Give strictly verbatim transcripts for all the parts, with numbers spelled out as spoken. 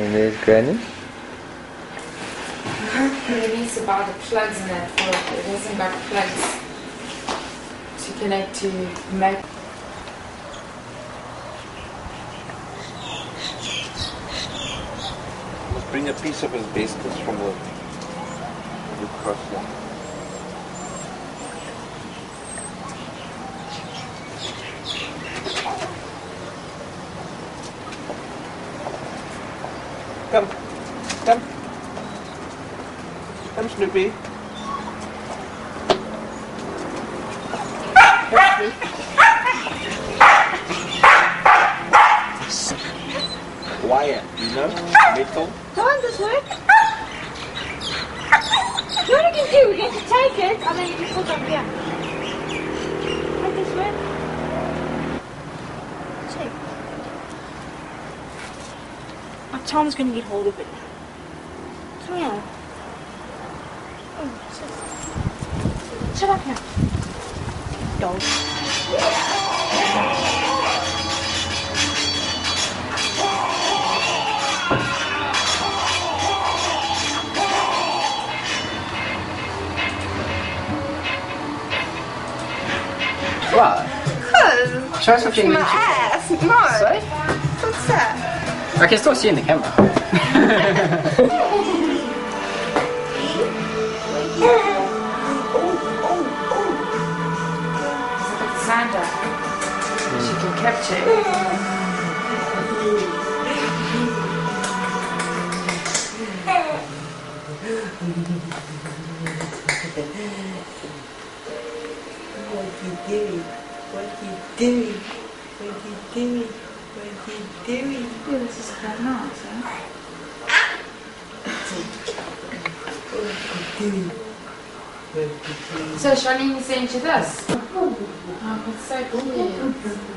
And there's Granny. Maybe it's about the plugs network. It hasn't got plugs to connect to Mac. Let's bring a piece of asbestos from the, the cross one. Come, come, come, Snoopy. Wire, you know, metal. Come on, this way. What you can do, we get to take it, and then you can put it up here. Right this way. See. Oh, Tom's going to get hold of it. Come here. Oh, sit. Sit up here. Dog. What? Because Show us something. my ass. No. Sorry? What's that? I can still see in the camera. Santa. She can capture it. What you doing? What you doing? What you doing? What you doing? Yeah, this is quite nice, huh? What you doing? What you doing? So, Charlene is saying to this. Oh, it's so cool.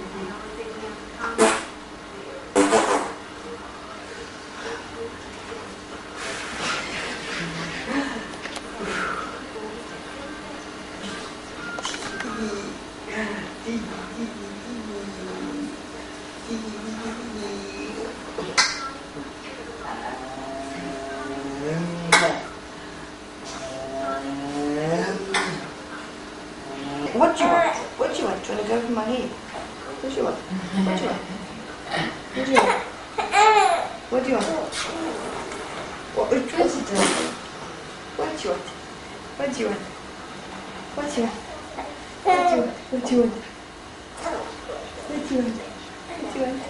What do you want? What do you want? Do you want to go over my head? What do you want? What do you want? What do you want? What do you want? What, what, what, what do you want? What do you want? What do you want? What do you want? What do you want? What do you want? What do you want? What do you want? What do you want?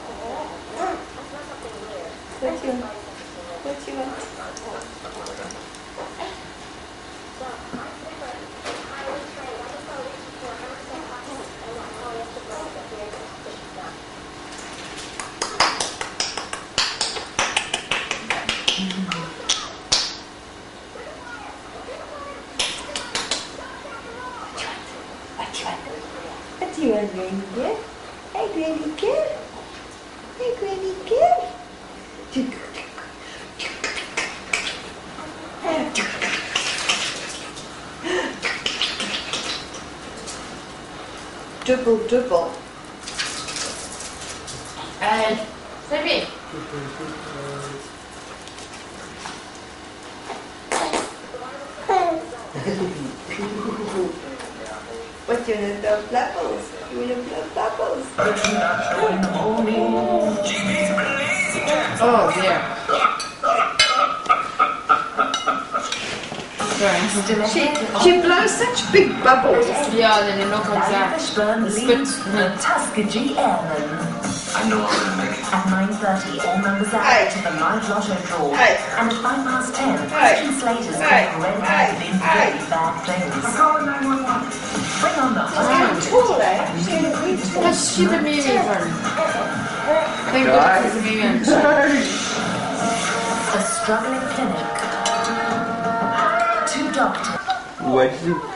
What do you want? What do you want, Granny girl? Hey, Granny girl. Hey, Granny girl. Dribble, dribble. And, Stevie. What do you want to blow bubbles? You want to blow bubbles? Oh, dear. Sorry, still She, she blows such big bubbles. Yeah, then it knocks out. Ashburn leads the Tuskegee Airmen. I know I'm gonna make it. At nine thirty, all members are Hey. to the live lotto draw. Hey. And at five past ten, Hey. Christian Slater's Hey. got red Hey. handed in Hey. very bad things. Bring on the She's hot getting tall, eh? She's getting really tall. Let's shoot the movie one. Thank God it's a movie. a struggling clinic. Two doctors. What is it?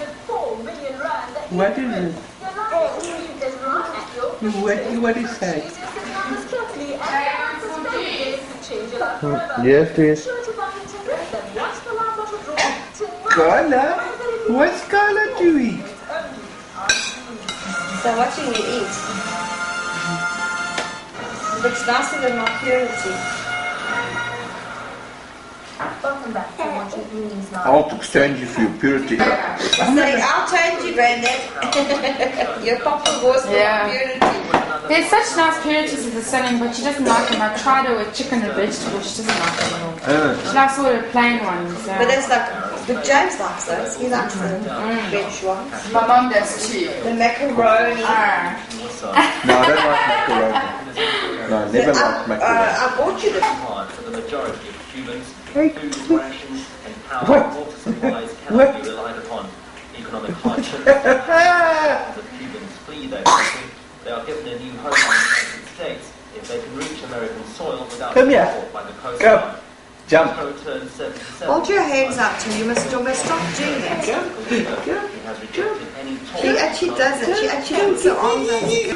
What is it? What, what is that? Yes, please. Carla? What's Carla doing? They're watching me eat. Looks nicer than my purity. Welcome back to Watch It Means Live. I'll exchange you for your purity. Say, I'll change you, Brandon. Your papa was for Yeah. purity. There's such nice purities in the selling, but she doesn't like them. I tried her with chicken and vegetables. She doesn't like them at all. Uh, She likes all the plain ones. Yeah. But it's like, but James likes those. He likes the veg ones. My mum does too. The macaroni. Ah. no, I don't like macaroni. No, I never I, liked macaroni. uh, I bought you the hard for the majority of Cubans. Hey. Food rations and power What? and water supplies What? cannot be relied upon. Economic hardship as the Cubans flee their country. They are given a new home in the United States if they can reach American soil without Come here. support by the Coast Go. Guard. Jump. Castro turned seventy-seven. Hold your hands up to you must almost stop doing that. He has rejected any talk. She actually does it. She actually puts her arms on you.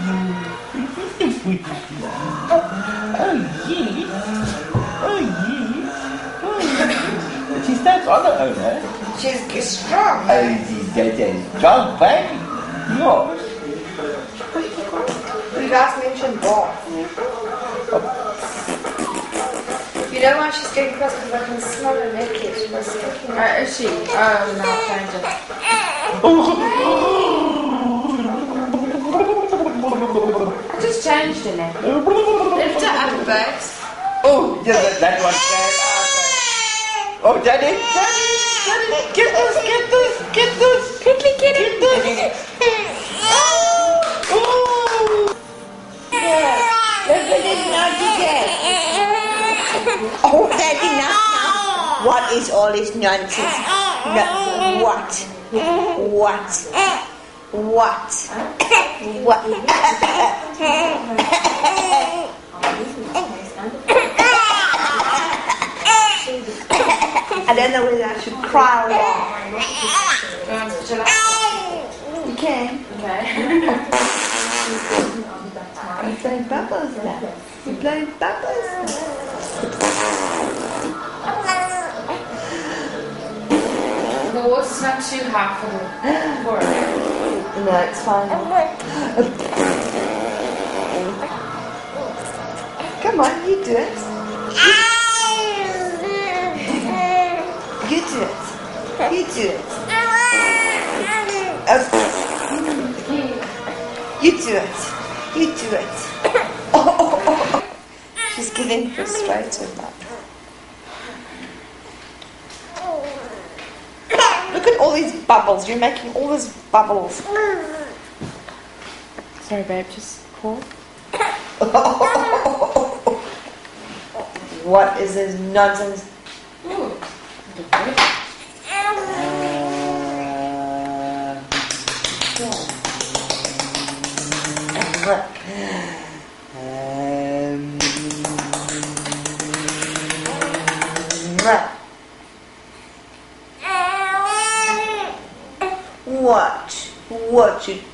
She stands on her own, eh? She's strong. Oh, that is strong, baby. No. You guys mentioned bath. You know why she's getting cross? Because I can smell her naked. She was sticking Uh, is she? Oh, no, I'll change it. I just changed it now. Lift her up, babes. Oh, yeah, that, that one came out. Oh, Daddy, Daddy, Daddy, get this, get this, get this. Quickly get it. Get this. Oh. Yeah. Look at this naughty cat. Oh, Daddy, now, now. What is all this nonsense? No, what? What? What? What? I don't know whether I should cry or laugh. Um, shall I? You can. Okay. I'm playing bubbles now. You're playing bubbles now. The water's not too hot for the for it. No, it's fine. Come on, you do it. You do it. You do it. Oh. You do it. You do it. Oh, oh, oh. She's getting frustrated now. Look at all these bubbles. You're making all these bubbles. Sorry, babe, just call. What is this nonsense? Ooh. What? What you?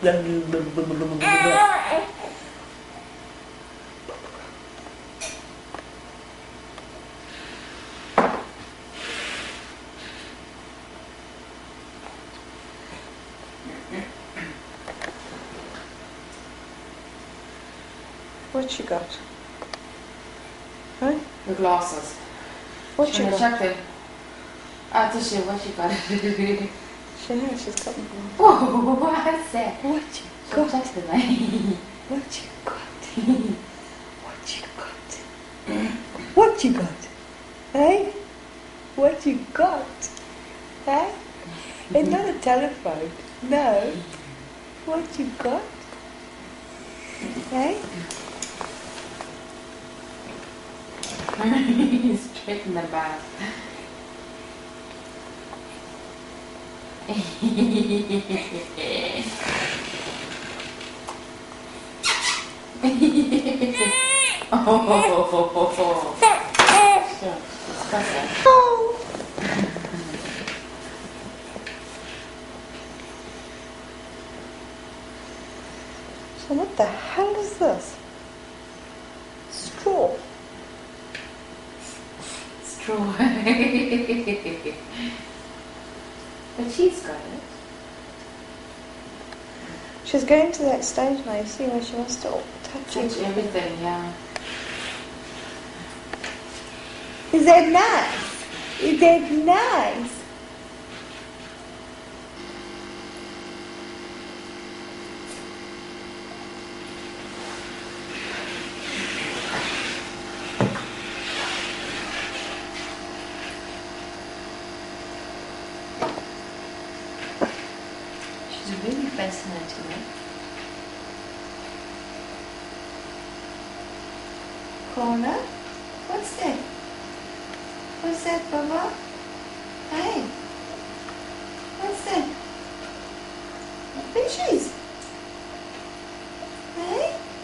What you got? Huh? The glasses. What you got? Check them. Ah, Tisha, what you got? She knows she's got them. Oh, what's that? What you got? Just the name. What you got? What you got? What you got? Hey? What you got? Hey? It's not a telephone. No. What you got? Hey? Straight in the back. Oh, Oh. So what the hell is this? Straw. straw. But she's got it. She's getting to that stage now, you see, where she wants to touch Touch everything. everything, yeah. Is that nice? That's nice. She's really fascinating, eh? Corner? What's that? What's that, Baba? Hey, what's that? Fishies. Hey?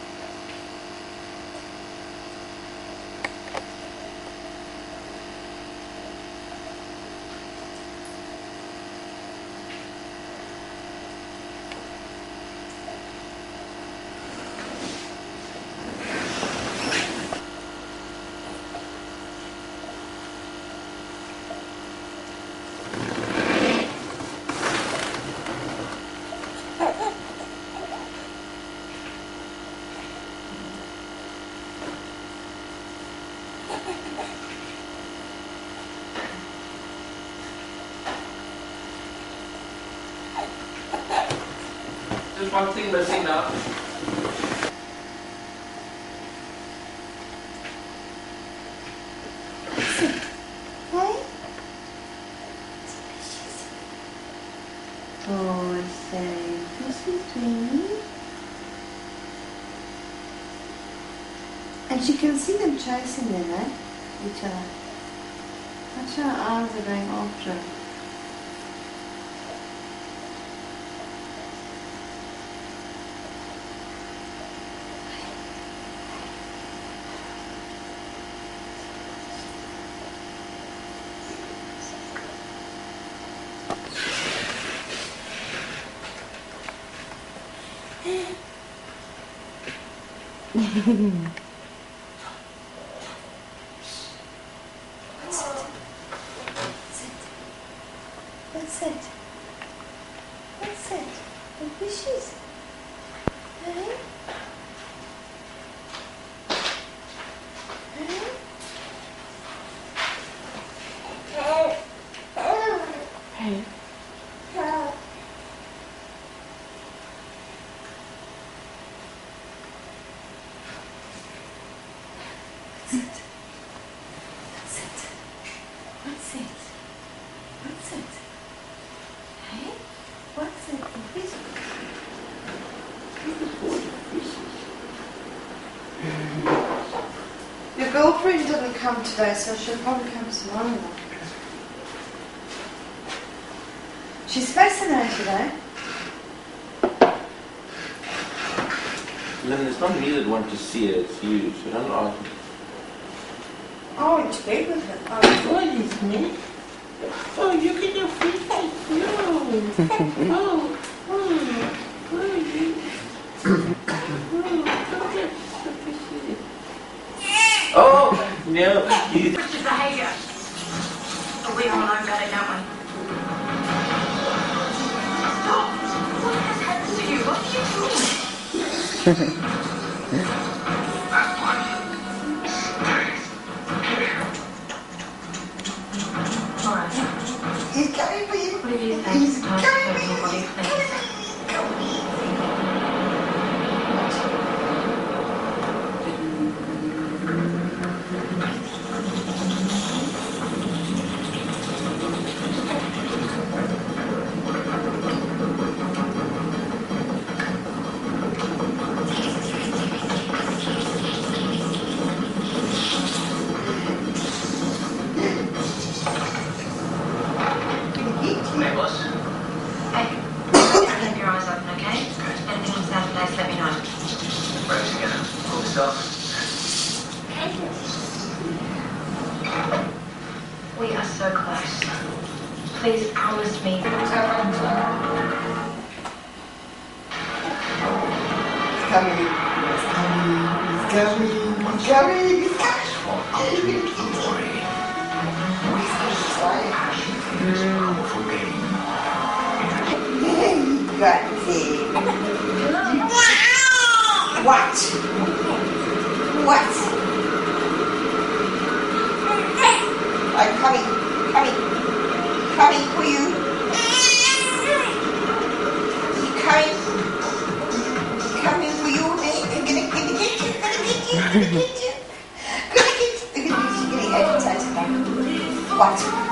Just one thing missing now. Hey? Oh, say, this is dreamy. And she can see them chasing them, eh? Each other. Watch her eyes are going after her. What's it? What's it? What's it? The fishes? Hey? Hey? What's it? What's it? What's it? Hey? What's it? The fish? Your girlfriend didn't come today, so she'll probably come tomorrow. She's fascinated, eh? Lynn, it's not me that want to see her, it's you, so don't argue. Oh, it's big with her. Oh, What is it? Oh, you get your feet like no. Oh, oh, oh, you. Oh, no, you... Christian behaviour. But we all know about it, don't we? Stop! What has happened to you? What are you doing? Alright. he's coming for you. What do you think? He's Time to coming open for your body, you. please. Hey, boss. Hey, keep your eyes open, okay? Anything on Saturdays, let me know. Rose again. All the stuff. We are so close. Please promise me. He's coming. He's coming. He's coming. He's coming. He's coming. Got it. What? What? I'm coming. Coming. Coming for you. Coming. Coming for you. Hey, I'm gonna, gonna get you. Gonna get you. Gonna get you. Gonna get you. She's getting agitated now. What?